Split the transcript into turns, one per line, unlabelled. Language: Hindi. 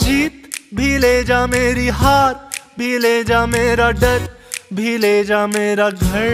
जीत भी ले जा, मेरी हार भी ले जा, मेरा डर भी ले जा, मेरा घर